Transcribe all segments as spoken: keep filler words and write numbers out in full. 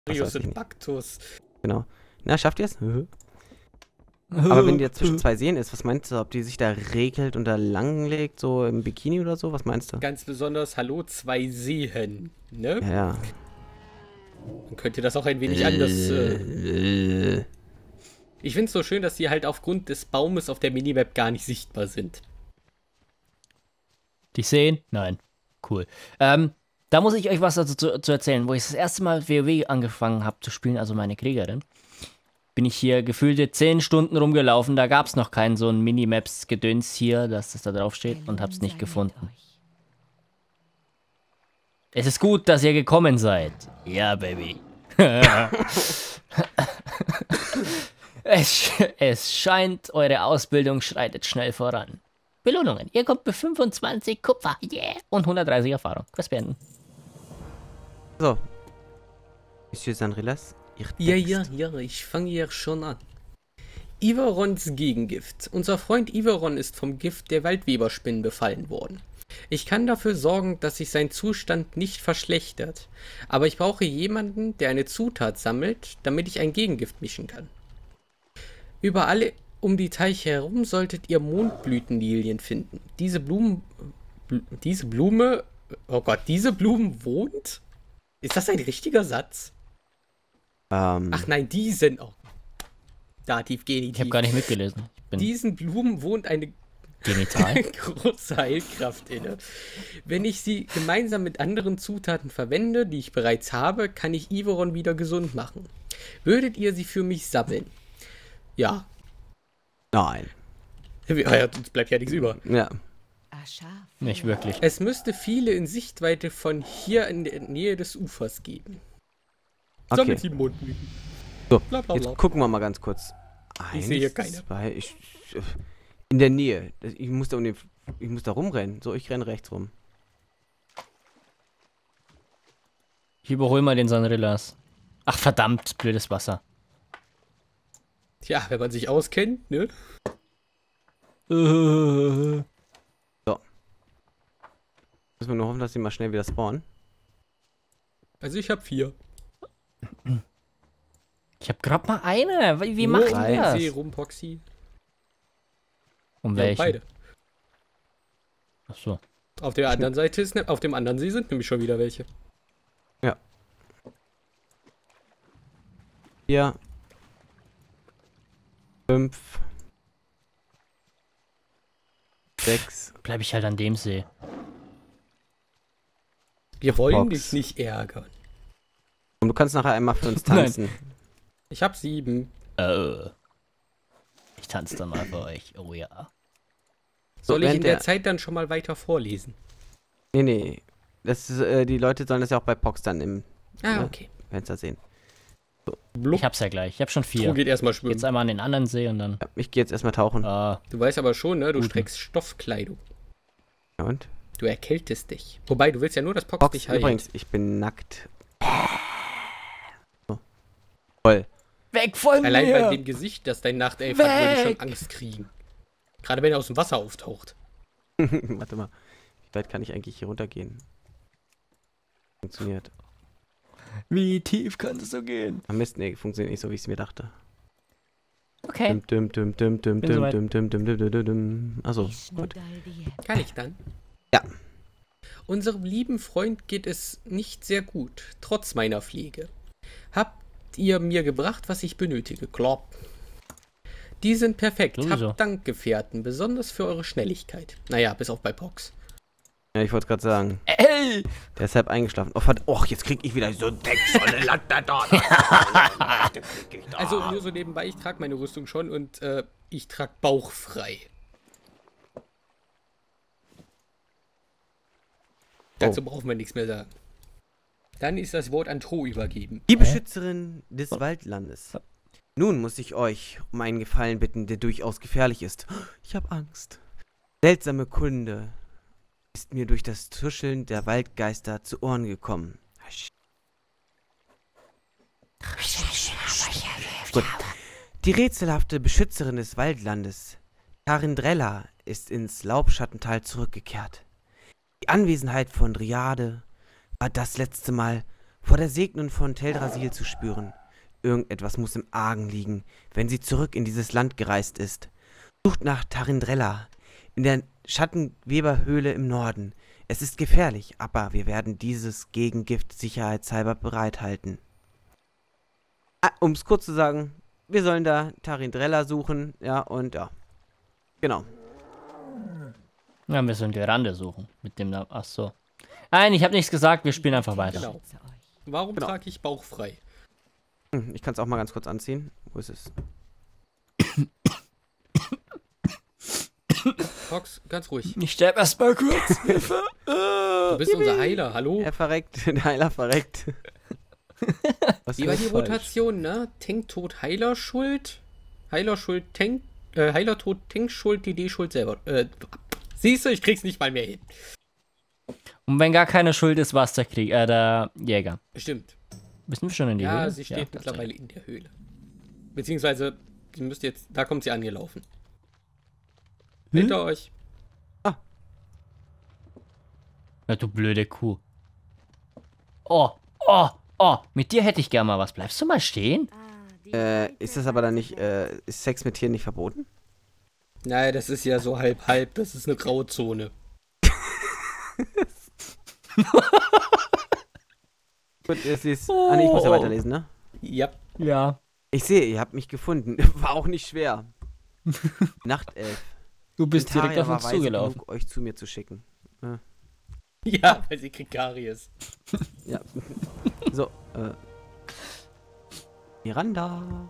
Marius und Baktus. Genau. Na, schafft ihr es? Aber wenn die ja zwischen zwei Seen ist, was meinst du, ob die sich da regelt und da langlegt, so im Bikini oder so? Was meinst du? Ganz besonders, hallo, zwei Seen, ne? Ja, ja. Dann könnt ihr das auch ein wenig anders... Äh ich find's so schön, dass sie halt aufgrund des Baumes auf der Minimap gar nicht sichtbar sind. Die Seen? Nein. Cool. Ähm, da muss ich euch was dazu zu, zu erzählen. Wo ich das erste Mal WoW angefangen habe zu spielen, also meine Kriegerin, bin ich hier gefühlte zehn Stunden rumgelaufen. Da gab es noch keinen so ein Minimaps-Gedöns hier, dass das da drauf steht, und hab's nicht gefunden. Es ist gut, dass ihr gekommen seid. Ja, Baby. es, es scheint, eure Ausbildung schreitet schnell voran. Belohnungen. Ihr kommt mit fünfundzwanzig Kupfer. Yeah. Und hundertdreißig Erfahrung. Quest beenden. So. Monsieur Sanrillas, ihr Ja, ja, ja, ich fange ja schon an. Iverons Gegengift. Unser Freund Iveron ist vom Gift der Waldweberspinnen befallen worden. Ich kann dafür sorgen, dass sich sein Zustand nicht verschlechtert. Aber ich brauche jemanden, der eine Zutat sammelt, damit ich ein Gegengift mischen kann. Überall um die Teiche herum solltet ihr Mondblütenlilien finden. Diese Blumen... Bl diese Blume... Oh Gott, diese Blumen wohnt? Ist das ein richtiger Satz? Ähm. Ach nein, diesen... Oh. Dativ, Genitiv. Ich habe gar nicht mitgelesen. Ich bin Diesen Blumen wohnt eine genital. große Heilkraft inne. Wenn ich sie gemeinsam mit anderen Zutaten verwende, die ich bereits habe, kann ich Iveron wieder gesund machen. Würdet ihr sie für mich sammeln? Ja. Nein. Ja, uns bleibt ja nichts über. Ja. Nicht wirklich. Es müsste viele in Sichtweite von hier in der Nähe des Ufers geben. Okay. Sammelt die Mondblüten. So, Bla, bla, bla. jetzt gucken wir mal ganz kurz. Eins, Ich sehe hier keine. Zwei, ich, in der Nähe. Ich muss da um den, ich muss da rumrennen. So, ich renne rechts rum. Ich überhole mal den Sanrillas. Ach, verdammt, blödes Wasser. Tja, wenn man sich auskennt, ne? Uh. So. Müssen wir nur hoffen, dass sie mal schnell wieder spawnen. Also ich habe vier. Ich habe gerade mal eine. Wie, wie Nur macht um ihr den das? See rum, Poxy. Um Ja, welchen? beide. Ach so. Auf der anderen Seite ist, ne, auf dem anderen See sind nämlich schon wieder welche. Ja. Vier. Fünf. Sechs. Bleib ich halt an dem See. Wir wollen Box. dich nicht ärgern. Und du kannst nachher einmal für uns tanzen. Ich hab sieben. Äh. Ich tanze dann mal für euch. Oh ja. Soll ich während in der der- Zeit dann schon mal weiter vorlesen? Nee, nee. Das ist, äh, die Leute sollen das ja auch bei Pox dann im Ah, ne, okay. Fenster sehen. Blub. Ich hab's ja gleich. Ich hab schon Tro vier. geht erstmal schwimmen. Jetzt einmal an den anderen See und dann. Ja, ich gehe jetzt erstmal tauchen. Ah. Du weißt aber schon, ne? Du Guten. trägst Stoffkleidung. Ja, und? Du erkältest dich. Wobei, du willst ja nur, dass Pox, Pox, dich heilt. übrigens, ich bin nackt. So. Toll. Weg von Allein mir! bei dem Gesicht, das dein Nachtelf hat, würde ich schon Weg! Angst kriegen. Gerade wenn er aus dem Wasser auftaucht. Warte mal. Wie weit kann ich eigentlich hier runtergehen? Funktioniert. Wie tief kann es so gehen? Am Mist, nee, funktioniert nicht so, wie ich es mir dachte. Okay. Dum, dum, dum, dum, dum, Bin dum, soweit. dum, dum, dum, dum, dum, dum. Achso, gut. Kann ich dann? Ja. Unserem lieben Freund geht es nicht sehr gut, trotz meiner Pflege. Habt ihr mir gebracht, was ich benötige? Klopp. Die sind perfekt. Sowieso. Habt Dank, Gefährten, besonders für eure Schnelligkeit. Naja, bis auf bei Pox. Ja, ich wollte gerade sagen. Ey! Der ist halb eingeschlafen. Oh, verdammt. Och, jetzt krieg ich wieder so ein Deck. Also nur so nebenbei, ich trage meine Rüstung schon und äh, ich trage bauchfrei. Dazu brauchen wir nichts mehr sagen. Dann ist das Wort an Tro übergeben. Die Beschützerin des Waldlandes. Nun muss ich euch um einen Gefallen bitten, der durchaus gefährlich ist. Ich habe Angst. Seltsame Kunde ist mir durch das Tuscheln der Waldgeister zu Ohren gekommen. Gut. Die rätselhafte Beschützerin des Waldlandes, Karindrella, ist ins Laubschattental zurückgekehrt. Die Anwesenheit von Dryade war das letzte Mal, vor der Segnung von Teldrassil zu spüren. Irgendetwas muss im Argen liegen, wenn sie zurück in dieses Land gereist ist. Sucht nach Tarindrella, in der Schattenweberhöhle im Norden. Es ist gefährlich, aber wir werden dieses Gegengift sicherheitshalber bereithalten. Ah, um es kurz zu sagen, wir sollen da Tarindrella suchen, ja, und ja. Genau. Ja, wir sollen die Rande suchen. Mit dem Namen. Ach so. Nein, ich habe nichts gesagt, wir spielen einfach weiter. Genau. Warum Genau. trage ich bauchfrei? Hm, Ich kann es auch mal ganz kurz anziehen. Wo ist es? Fox, ganz ruhig. Ich sterbe erstmal kurz. Hilfe. Du bist unser Heiler, hallo? Er verreckt, der Heiler verreckt. Was Wie war die ist falsch? Rotation, ne? Tank, Tod, Heiler, Schuld. Heiler, Schuld, Tank. Äh, Heiler, Tod, Tank, Schuld, D D, Schuld selber. Äh, siehst du, ich krieg's nicht mal mehr hin. Und wenn gar keine Schuld ist, war es der Krieg, äh, der Jäger. Stimmt. Müssen wir schon in die Ja, Höhle? sie steht mittlerweile in der Höhle. Beziehungsweise, sie müsste jetzt, da kommt sie angelaufen. Hm? Hinter euch. Na, du blöde Kuh. Oh, oh, oh, mit dir hätte ich gern mal was. Bleibst du mal stehen? Äh, ist das aber dann nicht, äh, ist Sex mit Tieren nicht verboten? Nein, das ist ja so halb halb, das ist eine Grauzone. Gut, es ist. Ah, nee, ich muss ja Oh. weiterlesen, ne? Ja. Ja. Ich sehe, ihr habt mich gefunden. War auch nicht schwer. Nachtelf. Du bist Ventaria direkt auf war uns weise zugelaufen. genug, euch zu mir zu schicken. Ja, weil sie kriegt Karies. Ja. So, äh. Miranda.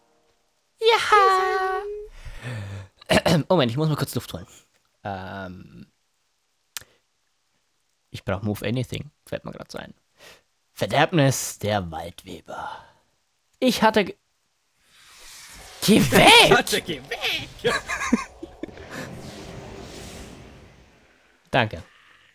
Moment, ich muss mal kurz Luft holen. Ähm. Ich brauche Move Anything. Fällt mir gerade so ein. Verderbnis der Waldweber. Ich hatte. ge- Geh weg! Warte, geh weg! Danke.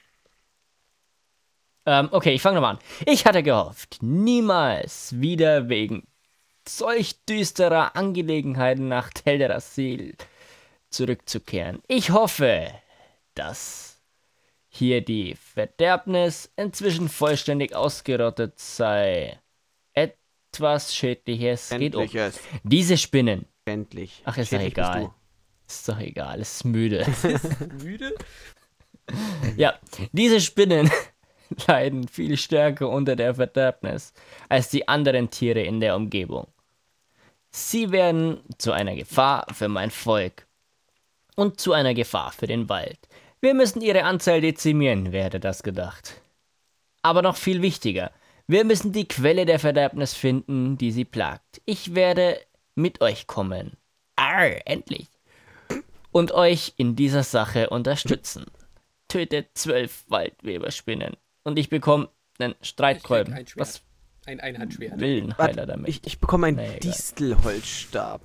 Ähm, okay, ich fange nochmal an. Ich hatte gehofft, niemals wieder wegen solch düsterer Angelegenheiten nach Teldrassil zurückzukehren. Ich hoffe, dass hier die Verderbnis inzwischen vollständig ausgerottet sei. Etwas Schädliches geht um. Endliches. Diese Spinnen. Endlich. Ach, ist doch Schädlich bist egal. Ist doch egal, es ist müde. Müde? Ja, diese Spinnen leiden viel stärker unter der Verderbnis als die anderen Tiere in der Umgebung. Sie werden zu einer Gefahr für mein Volk und zu einer Gefahr für den Wald. Wir müssen ihre Anzahl dezimieren, wer hätte das gedacht. Aber noch viel wichtiger, wir müssen die Quelle der Verderbnis finden, die sie plagt. Ich werde mit euch kommen. Arr, endlich. Und euch in dieser Sache unterstützen. Tötet zwölf Waldweberspinnen. Und ich bekomme einen Ich krieg Streitkolben. ein Schwert. Was Ein Einhandschwert. will ein Warte, Heiler damit? Ich, ich bekomme einen Na, egal. Distelholzstab.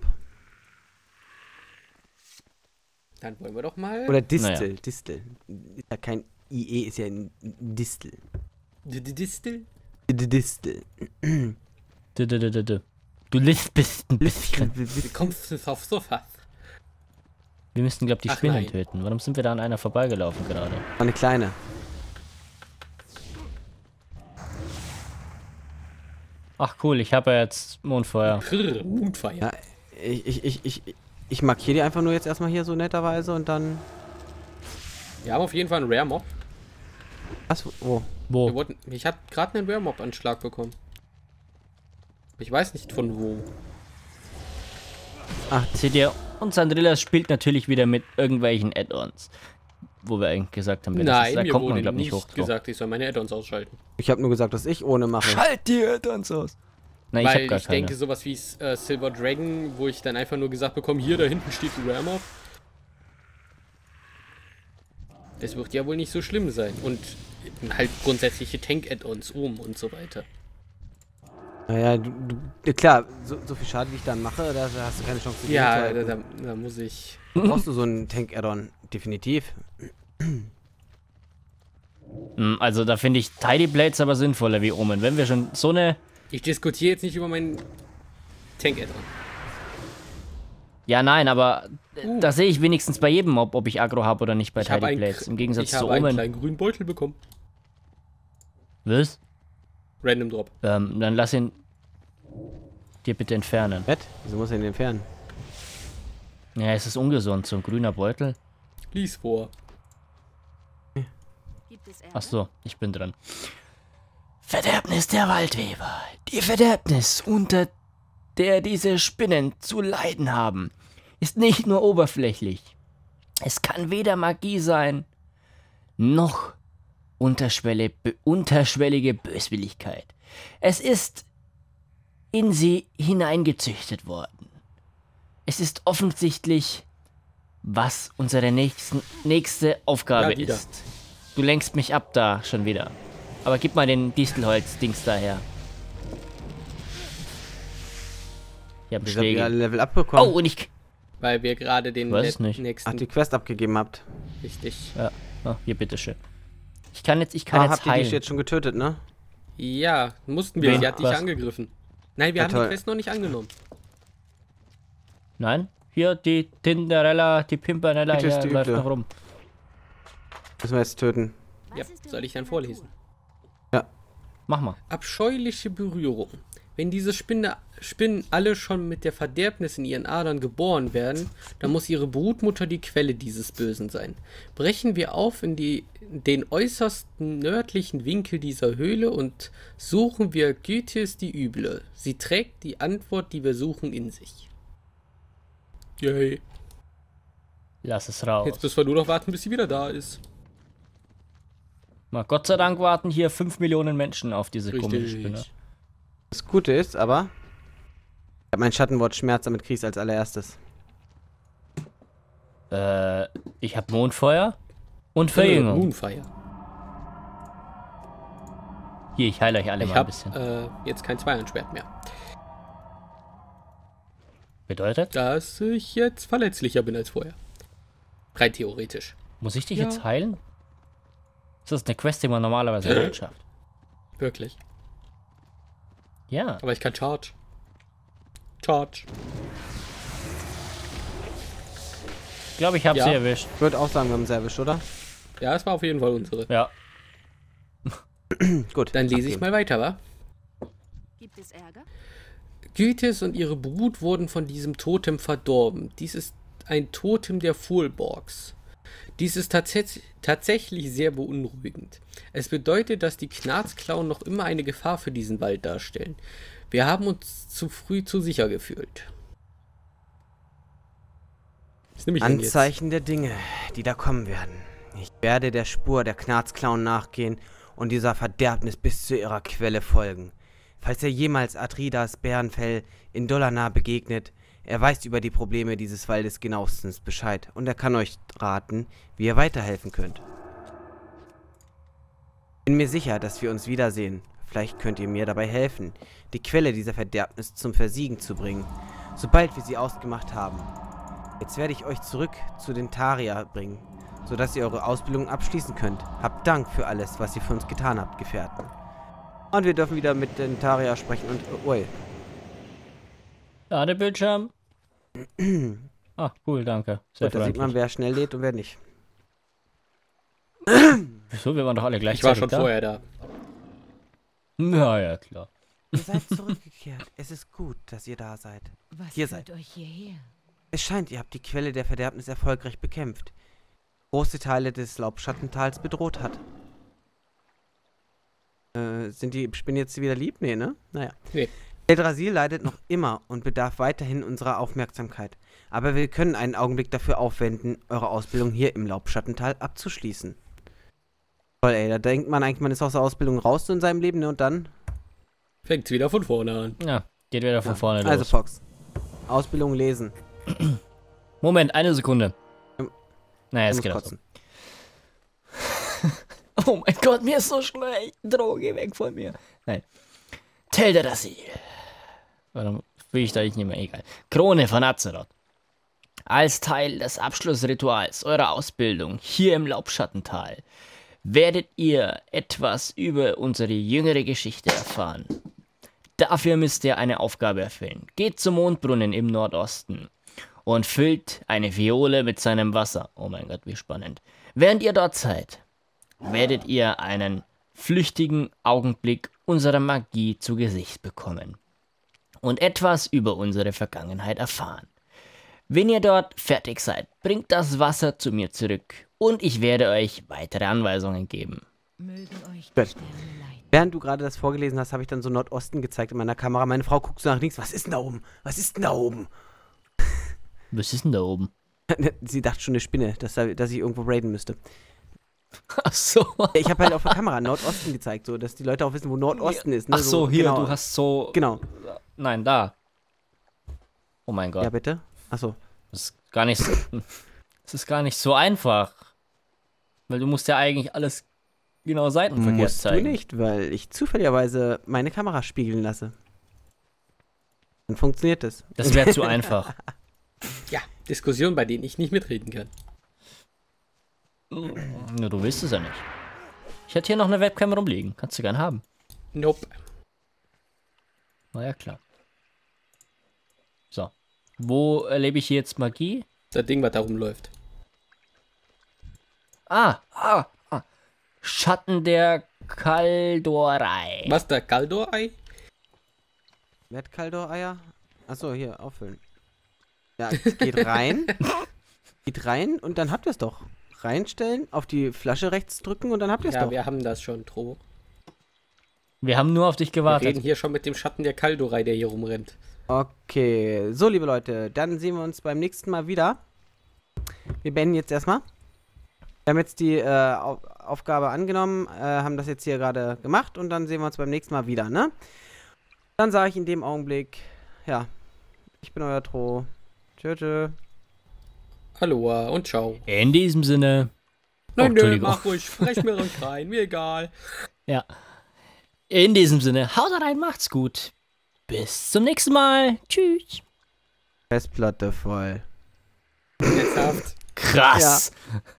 Dann wollen wir doch mal. Oder Distel. Naja. Distel. Ist ja kein I E, ist ja ein Distel. Die die Distel? D- Distel. Du, du, du, du, du. Du lispest ein bisschen. Wie kommst du auf Sofa? Wir müssten, glaube ich, die Ach, Spinnen nein. töten. Warum sind wir da an einer vorbeigelaufen gerade? Eine kleine. Ach cool, ich habe ja jetzt Mondfeuer. Krrr, Mutfeier. Ja, ich, ich, ich, ich, ich markiere die einfach nur jetzt erstmal hier so netterweise und dann. Wir haben auf jeden Fall einen Rare Mob. Was? Wo? Wir Wo? wollten, ich habe gerade einen Rare Mob Anschlag bekommen. Ich weiß nicht von wo. Seht ihr, und Sandrillas spielt natürlich wieder mit irgendwelchen Add-ons. Wo wir eigentlich gesagt haben, wer das ist, Nein, da mir kommt man, wurde glaube ich, nicht nicht hoch drauf. gesagt, ich soll meine Add-ons ausschalten. Ich habe nur gesagt, dass ich ohne mache. Schalt die Add-ons aus! Nein, ich Weil habe ich, gar keine. denke, sowas wie äh, Silver Dragon, wo ich dann einfach nur gesagt bekomme, hier, da hinten steht ein Rare Mob. Das wird ja wohl nicht so schlimm sein. Und halt grundsätzliche Tank-Add-ons oben und so weiter. Naja, du, du, ja, klar, so, so viel Schaden, wie ich dann mache, da hast du keine Chance zu Ja, da, gegenzuhalten. da, da muss ich... Brauchst du so einen Tank-Add-on? Definitiv. Hm, Also da finde ich Tidy Blades aber sinnvoller wie Omen. Wenn wir schon so eine... Ich diskutiere jetzt nicht über meinen Tank-Add-on. Ja, nein, aber äh, Uh. da sehe ich wenigstens bei jedem Mob, ob ich Aggro habe oder nicht bei Ich habe Tidy einen, Blades. Im Gegensatz ich zu habe einen Omen. kleinen grünen Beutel bekommen. Was? Random Drop. Ähm, dann lass ihn dir bitte entfernen. Bett? Wieso muss er ihn entfernen? Ja, es ist ungesund, so ein grüner Beutel. Lies vor. Ach so, ich bin dran. Verderbnis der Waldweber. Die Verderbnis, unter der diese Spinnen zu leiden haben, ist nicht nur oberflächlich. Es kann weder Magie sein, noch Unterschwelle, be, unterschwellige Böswilligkeit. Es ist in sie hineingezüchtet worden. Es ist offensichtlich, was unsere nächsten, nächste Aufgabe Ja, wieder. ist. Du lenkst mich ab da schon wieder. Aber gib mal den Distelholz-Dings daher. Ich hab Wieso habt ihr Schläge. alle Level abbekommen? Oh, und ich... Weil wir gerade den Weiß es net- nicht. nächsten... Ach, die Quest abgegeben habt. Richtig. Ja, oh, hier, bitteschön. Ich kann jetzt, ich kann Ah, jetzt habt ihr die heilen. jetzt schon getötet, ne? Ja, mussten wir. Wen? Sie hat dich Was? angegriffen. Nein, wir Ja, haben toll. die Quest noch nicht angenommen. Nein? Hier, die Tinderella, die Pimpernella, Bitte ist hier die läuft Üble. noch rum. Müssen wir jetzt töten. Ja, soll ich dann vorlesen? Mach mal. Abscheuliche Berührung. Wenn diese Spinne, Spinnen alle schon mit der Verderbnis in ihren Adern geboren werden, dann muss ihre Brutmutter die Quelle dieses Bösen sein. Brechen wir auf in die, den äußersten nördlichen Winkel dieser Höhle und suchen wir Gythis die Üble. Sie trägt die Antwort, die wir suchen, in sich. Yay. Lass es raus. Jetzt müssen wir nur noch warten, bis sie wieder da ist. Mal Gott sei Dank warten hier fünf Millionen Menschen auf diese komische Spinne. Richtig. Das Gute ist, aber... Ich hab mein Schattenwort Schmerz, damit kriegst als allererstes. Äh, ich hab Mondfeuer und Äh, Verjüngung. Moonfire. Hier, ich heile euch alle Ich mal ein habe bisschen. äh, jetzt kein Zweihandschwert mehr. Bedeutet? Dass ich jetzt verletzlicher bin als vorher. Rein theoretisch. Muss ich dich Ja. jetzt heilen? Das ist eine Quest, die man normalerweise nicht schafft. Wirklich. Ja. Aber ich kann Charge. Charge. Ich glaube, ich habe Ja. sie erwischt. Ich würde auch sagen, wir haben sie erwischt, oder? Ja, es war auf jeden Fall unsere. Ja. Gut. Dann lese ich abgeben. mal weiter, wa? Gibt es Ärger? Gythis und ihre Brut wurden von diesem Totem verdorben. Dies ist ein Totem der Fulborgs. Dies ist tats tatsächlich sehr beunruhigend. Es bedeutet, dass die Knarzklauen noch immer eine Gefahr für diesen Wald darstellen. Wir haben uns zu früh zu sicher gefühlt. Was nehme ich denn jetzt? Anzeichen der Dinge, die da kommen werden. Ich werde der Spur der Knarzklauen nachgehen und dieser Verderbnis bis zu ihrer Quelle folgen. Falls er jemals Atridas Bärenfell in Dolana begegnet, er weiß über die Probleme dieses Waldes genauestens Bescheid und er kann euch raten, wie ihr weiterhelfen könnt. Bin mir sicher, dass wir uns wiedersehen. Vielleicht könnt ihr mir dabei helfen, die Quelle dieser Verderbnis zum Versiegen zu bringen, sobald wir sie ausgemacht haben. Jetzt werde ich euch zurück zu den Taria bringen, sodass ihr eure Ausbildung abschließen könnt. Habt Dank für alles, was ihr für uns getan habt, Gefährten. Und wir dürfen wieder mit den Taria sprechen und... Ui. Ja, der Bildschirm. Ah, cool, danke. Sehr Gut, da sieht man, freundlich. wer schnell lädt und wer nicht. Wieso? Wir waren doch alle Ich gleichzeitig war schon da. vorher da. Na ja, klar. Ihr seid zurückgekehrt. Es ist gut, dass ihr da seid. Was Hier führt seid. euch hierher? Es scheint, ihr habt die Quelle der Verderbnis erfolgreich bekämpft. Große Teile des Laubschattentals bedroht hat. Äh, sind die Spinnen jetzt wieder lieb? Nee, ne? Naja. Nee. Eldrasil leidet noch immer und bedarf weiterhin unserer Aufmerksamkeit. Aber wir können einen Augenblick dafür aufwenden, eure Ausbildung hier im Laubschattental abzuschließen. Toll, ey, da denkt man eigentlich, man ist aus der Ausbildung raus in seinem Leben, ne? Und dann... Fängt's wieder von vorne an. Ja, geht wieder von vorne Also, los. Fox. Ausbildung lesen. Moment, eine Sekunde. Ähm, Naja, Ich es muss geht auch so. kotzen. Oh mein Gott, mir ist so schlecht. Droge, weg von mir. Nein. Telder das Ziel. Warum will ich da nicht mehr? Egal. Krone von Azeroth. Als Teil des Abschlussrituals eurer Ausbildung hier im Laubschattental werdet ihr etwas über unsere jüngere Geschichte erfahren. Dafür müsst ihr eine Aufgabe erfüllen. Geht zum Mondbrunnen im Nordosten und füllt eine Viole mit seinem Wasser. Oh mein Gott, wie spannend. Während ihr dort seid, werdet ihr einen flüchtigen Augenblick unserer Magie zu Gesicht bekommen und etwas über unsere Vergangenheit erfahren. Wenn ihr dort fertig seid, bringt das Wasser zu mir zurück und ich werde euch weitere Anweisungen geben. Mögen euch die Gut. Sterne leiten. Während du gerade das vorgelesen hast, habe ich dann so Nordosten gezeigt in meiner Kamera. Meine Frau guckt so nach links. Was ist denn da oben? Was ist denn da oben? Was ist denn da oben? Sie dachte schon eine Spinne, dass, da- dass ich irgendwo raiden müsste. Ach so. Ich habe halt auf der Kamera Nordosten gezeigt, so dass die Leute auch wissen, wo Nordosten ist. Ne? Ach so, hier, genau. du hast so... Genau. Nein, da. Oh mein Gott. Ja, bitte? Achso. Das ist gar nicht so, das ist gar nicht so einfach. Weil du musst ja eigentlich alles genau seitenverkehrt Musst zeigen. du nicht, weil ich zufälligerweise meine Kamera spiegeln lasse. Dann funktioniert das. Das wäre zu einfach. Ja, Diskussionen, bei denen ich nicht mitreden kann. Ja, du willst es ja nicht. Ich hätte hier noch eine Webcam rumliegen. Kannst du gern haben. Nope. Na ja, klar. So. Wo erlebe ich hier jetzt Magie? Das Ding, was da rumläuft. Ah, ah, ah. Schatten der Kaldorei. Was, der Kaldor-Ei? Wer hat Kaldor-Eier? Achso, hier, auffüllen. Ja, geht rein. geht rein und dann habt ihr es doch. Reinstellen, auf die Flasche rechts drücken und dann habt ihr es Ja, doch. wir haben das schon, Tro. Wir haben nur auf dich Wir gewartet. reden hier schon mit dem Schatten der Kaldorei, der hier rumrennt. Okay, so liebe Leute, dann sehen wir uns beim nächsten Mal wieder. Wir beenden jetzt erstmal. Wir haben jetzt die äh, Au Aufgabe angenommen, äh, haben das jetzt hier gerade gemacht und dann sehen wir uns beim nächsten Mal wieder, ne? Dann sage ich in dem Augenblick, ja, ich bin euer Tro. Tschö, tschö. Aloha und ciao. In diesem Sinne. Oh, Nein, nö, Entschuldigung. mach ruhig, sprech mir ruhig rein, mir egal. Ja. In diesem Sinne, haut rein, macht's gut. Bis zum nächsten Mal. Tschüss. Festplatte voll. Ernsthaft. Krass.